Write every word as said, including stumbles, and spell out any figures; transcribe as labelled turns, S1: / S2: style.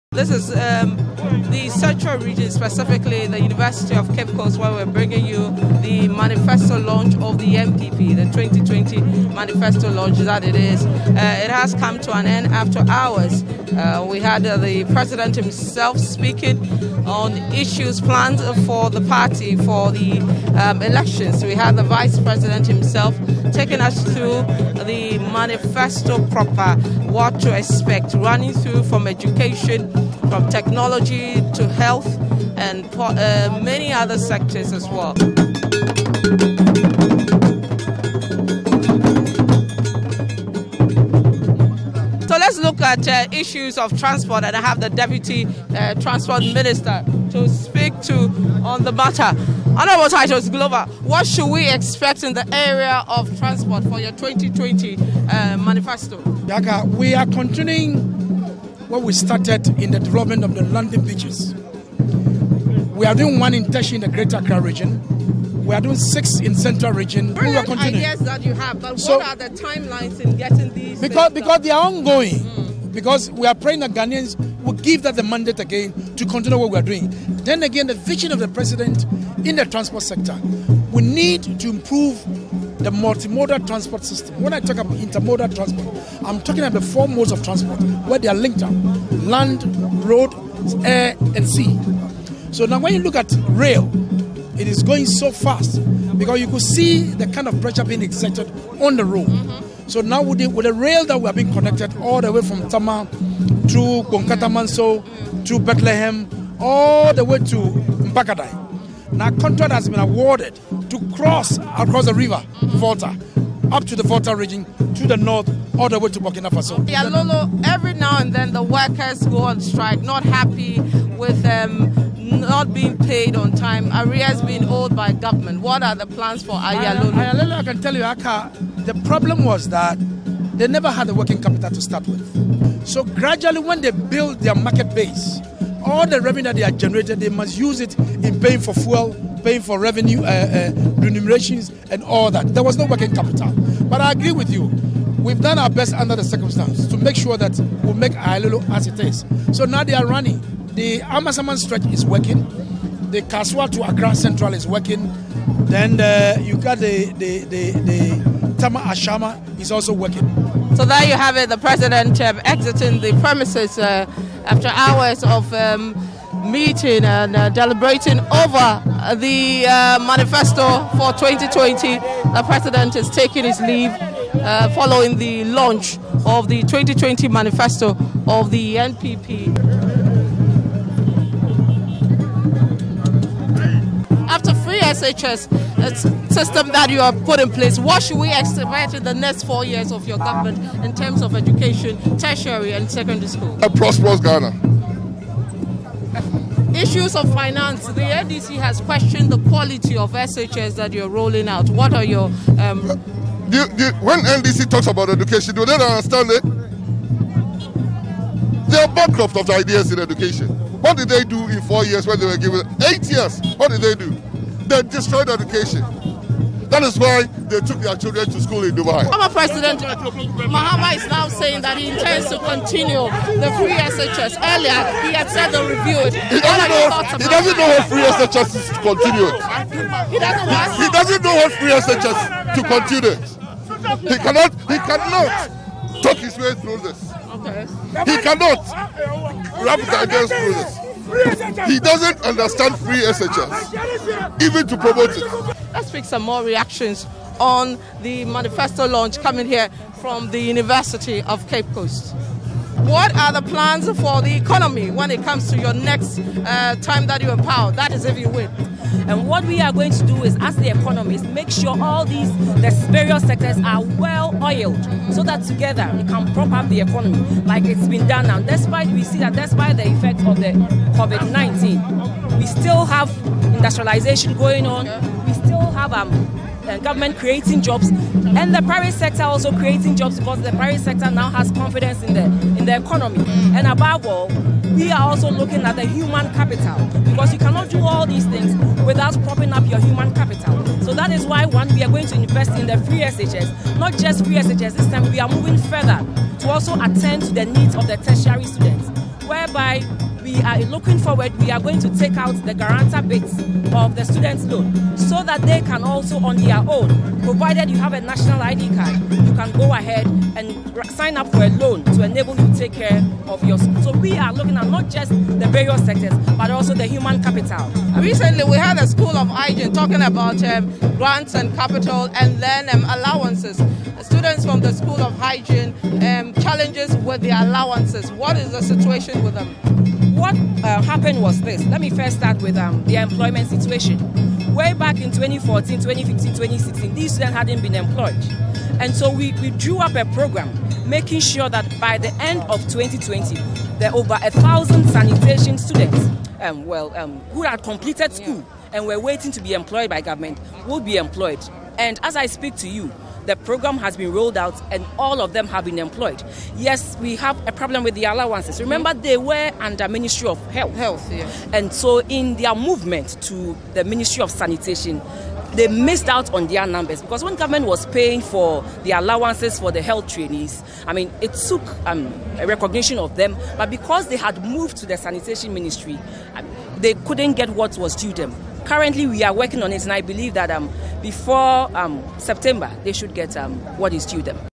S1: This is um, the central region, specifically the University of Cape Coast, where we're bringing you the manifesto launch of the N P P, the twenty twenty manifesto launch that it is. Uh, it has come to an end after hours. Uh, we had uh, the president himself speaking on issues planned for the party for the um, elections. We had the vice president himself taking us through the manifesto proper, what to expect, running through from education, from technology to health, and uh, many other sectors as well. So let's look at uh, issues of transport, and I have the Deputy uh, Transport Minister to speak to on the matter. Honorable Titus Glover, what should we expect in the area of transport for your twenty twenty uh, manifesto?
S2: Yaka, we are continuing what we started in the development of the London beaches. We are doing one in Teshi in the Greater Accra region. We are doing six in Central region.
S1: Brilliant
S2: we are continuing.
S1: ideas that you have, but
S2: so,
S1: what are the timelines in getting these?
S2: Because because they are ongoing. Mm. Because we are praying that Ghanaians will give that the mandate again to continue what we are doing. Then again, the vision of the president in the transport sector, we need to improve the multimodal transport system. When I talk about intermodal transport, I'm talking about the four modes of transport where they are linked up: land, road, air, and sea. So now when you look at rail, it is going so fast because you could see the kind of pressure being exerted on the road. Mm-hmm. So now with the, with the rail that we have been connected all the way from Tama through Konkata Manso, mm-hmm. through Bethlehem, all the way to Mbakadai. Now contract has been awarded to cross across the river, Volta, up to the Volta region, to the north, all the way to Burkina Faso.
S1: Yeah, Lolo, every now and then the workers go on strike, not happy with um, not being paid on time, arrears being owed by government. What are the plans for Ayalolo?
S2: Ayalolo, I can tell you, Aka, the problem was that they never had the working capital to start with. So gradually when they build their market base, all the revenue that they are generated, they must use it in paying for fuel, paying for revenue, uh, uh, remunerations, and all that. There was no working capital. But I agree with you. We've done our best under the circumstances to make sure that we'll make Ayalolo as it is. So now they are running. The Amasaman stretch is working. The Kaswa to Accra Central is working. Then uh, you got the, the, the, the Tama Ashama is also working.
S1: So there you have it, the president uh, exiting the premises uh, after hours of um, meeting and uh, deliberating over the uh, manifesto for twenty twenty. The president is taking his leave uh, following the launch of the twenty twenty manifesto of the N P P. After free S H S system that you have put in place, what should we expect in the next four years of your government in terms of education, tertiary and secondary school?
S3: A prosperous Ghana.
S1: Issues of finance. The N D C has questioned the quality of S H S that you're rolling out. What are your... Um...
S3: Do, do, when N D C talks about education, do they not understand it? They are bankrupt of the ideas in education. What did they do in four years when they were given eight years? What did they do? They destroyed education. That is why they took their children to school in Dubai.
S1: Former President Mahama is now saying that he intends to continue the free S H S. Earlier, he had said they'll review it.
S3: He doesn't, know, he doesn't know what free S H S is to continue it.
S1: He doesn't what?
S3: He doesn't know what free S H S to continue it. He cannot, he cannot talk his way through this.
S1: Okay.
S3: He cannot wrap his ideas through this. He doesn't understand free S H S, even to promote it.
S1: Let's pick some more reactions on the manifesto launch coming here from the University of Cape Coast. What are the plans for the economy when it comes to your next uh, time that you empower? That is if you win.
S4: And what we are going to do is, as the economists, make sure all these the various sectors are well oiled, so that together it can prop up the economy like it's been done now. Despite we see that despite the effect of the COVID nineteen, we still have industrialization going on. We still have um, uh, government creating jobs, and the private sector also creating jobs, because the private sector now has confidence in the in the economy. And above all, we are also looking at the human capital, because you cannot do all these things without propping up your human capital. So that is why, one, we are going to invest in the free S H S, not just free S H S. This time we are moving further to also attend to the needs of the tertiary students, whereby we are looking forward, we are going to take out the guarantor bits of the student's loan so that they can also on their own, provided you have a national I D card, you can go ahead and sign up for a loan to enable you to take care of your school. So we are looking at not just the various sectors, but also the human capital.
S1: Recently, we had a School of Hygiene talking about um, grants and capital and then um, allowances. Students from the School of Hygiene, um, challenges with the allowances. What is the situation with them?
S4: What uh, happened was this. Let me first start with um, the employment situation. Way back in twenty fourteen, twenty fifteen, twenty sixteen, these students hadn't been employed. And so we, we drew up a program making sure that by the end of twenty twenty, there are over a thousand sanitation students um, well, um, who had completed school yeah. and were waiting to be employed by government will be employed. And as I speak to you, the program has been rolled out and all of them have been employed. Yes, we have a problem with the allowances. Remember, they were under Ministry of Health.
S1: Health, yeah.
S4: And so in their movement to the Ministry of Sanitation, they missed out on their numbers because when government was paying for the allowances for the health trainees, I mean, it took um, a recognition of them, but because they had moved to the sanitation ministry, they couldn't get what was due them. Currently, we are working on it, and I believe that um, before um, September, they should get um, what is due them.